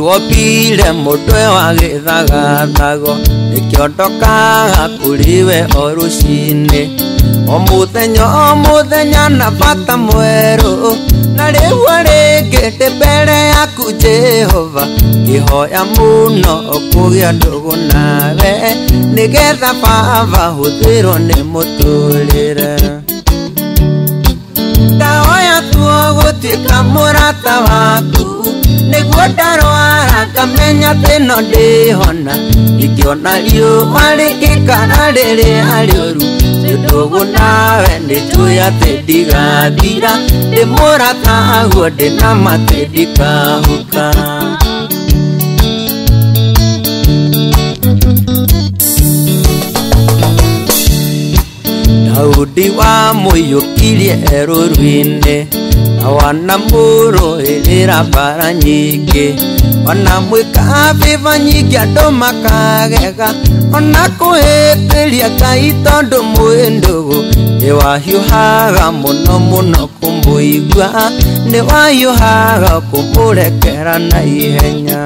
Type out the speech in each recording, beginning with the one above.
wopire mutwe wa githagathago nikiondokaga kuriwe o rucini o muthenya na bata mweru na riu ringite mbere yaku Jehova ngihoya muno kugia ndugu nawe nigetha baba huthirwo ni muturire ndahoya tuo gutuika murata waku niguo ndarwara ngamenya tino ndihona ikiona riũa rĩgĩkana rĩrĩa rĩũru ndugu nawe nĩnjũĩ atĩ ndigathira ndĩ mũrata guo ndĩna matĩ ndikahuka Daudi wamũiyũkirie rũũru-inĩ na wanamũrũĩrĩra mbara nyingĩ wanamwĩka vĩva nyingĩ andũ makagega ona kũhĩmbĩria Ngai tondũ mwĩ ndũgũ nĩwahiũhaga mũno mũno kũmũigua nĩwahiũhaga kũmũrekera na ihenya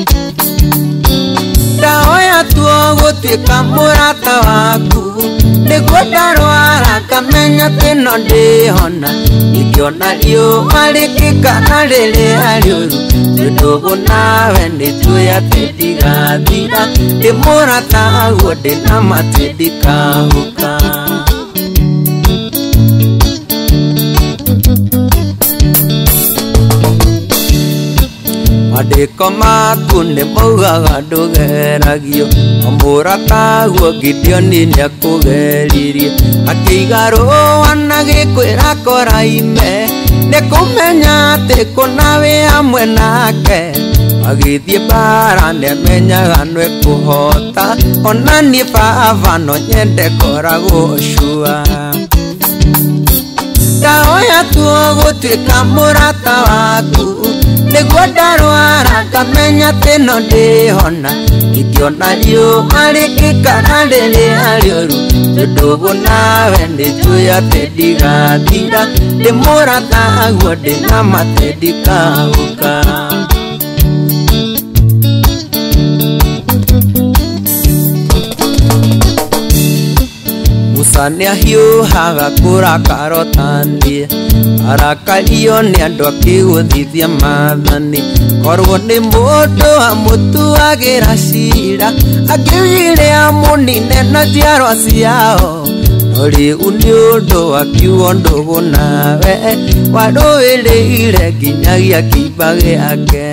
ndahoya tuo gũtuĩka mũrata waku nĩguo ndarwara ngamenya tĩno ndĩhona ingĩona riũa rĩgĩkana rĩrĩa rĩũru ndugu nawe nĩnjũĩ atĩ ndigathira ndĩ mũrata guo ndĩna matĩ ndikahuka Mandĩko maku nĩmaugaga ndũgeragio o mũrata guo Gideoni nĩakũgeririe akĩiga rũũa na gĩkwĩra Koraime nĩkũmenya atĩ kũna wĩ hamwe nake agĩthiĩ mbara nĩamenyaga nĩekũhota ona niĩ baba no nyende koragwo cua ndahoya tuo gũtuĩka mũrata waku nĩguo ndarwara ngamenya tĩno ndĩhona ingĩona riũa rĩgĩkana rĩrĩa rĩũru ndugu nawe nĩnjũĩ atĩ ndigathira ndĩ mũrata guo ndĩna matĩ ndikahuka Musa nĩahiũhaga kũrakara ũtaniĩ arakario nĩ andũ akĩgũthithia maathani korwo nĩ mũndũ amũtuagĩra cira akĩugire amũnine na njiarwa ciao no rĩu nĩ ũndũ akiugo ndũgũ nawe warũĩrĩire nginyagia kĩimba gĩake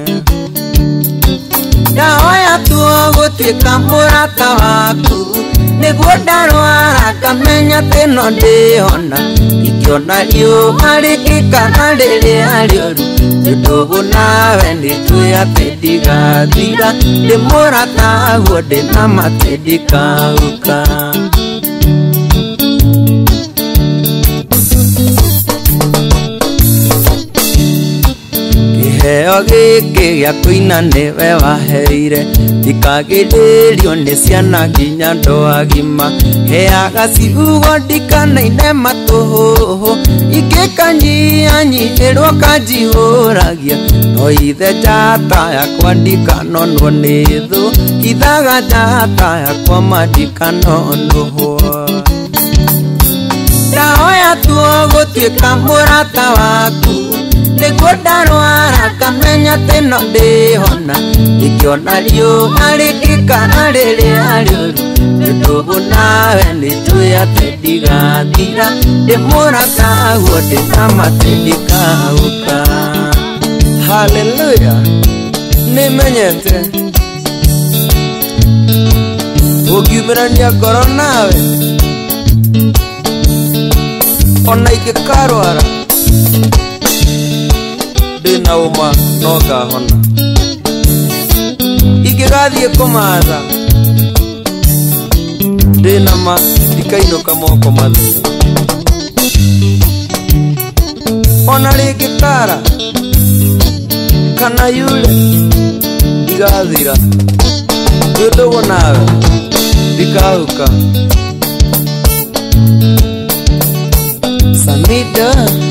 ndahoya tuo gũtuĩka mũrata waku nĩguo ndarwara ngamenya tĩno ndĩhona ingĩona riũa rĩgĩkana rĩrĩa rĩũru ndugu nawe nĩnjũĩ atĩ ndigathira ndĩ mũrata guo ndĩna matĩ ndikahuka kĩheo gĩkĩ gĩa kũina nĩwe waheire ndikagĩrĩrio nĩ ciana nginya andũ agima heaga ciugo ndikanaine matũhũhũ ingĩkanyihanyihĩrwo kanjihũragia no ithe njata yakwa ndikanonwo nĩ thũ ithaga njata yakwa mandikanonũhwo ndahoya tuo gũtuĩka mũrata waku nĩguo ndarwara ngamenya tĩno ndĩhona ingĩona riũa rĩgĩkana rĩrĩa rĩũru ndugu nawe nĩnjũĩ atĩ ndigathira ndĩ mũrata guo ndĩna matĩ ndikahuka haleluya nĩmenyete ũngiumĩrania ngoro nawe ona ingĩkarwara ndĩna ũma no ngahona ingĩgathiĩ kũmatha ndĩna ma ndikainũka moko matheri ona rĩngĩkara kana yure igathira ndugu nawe ndikahuka Samida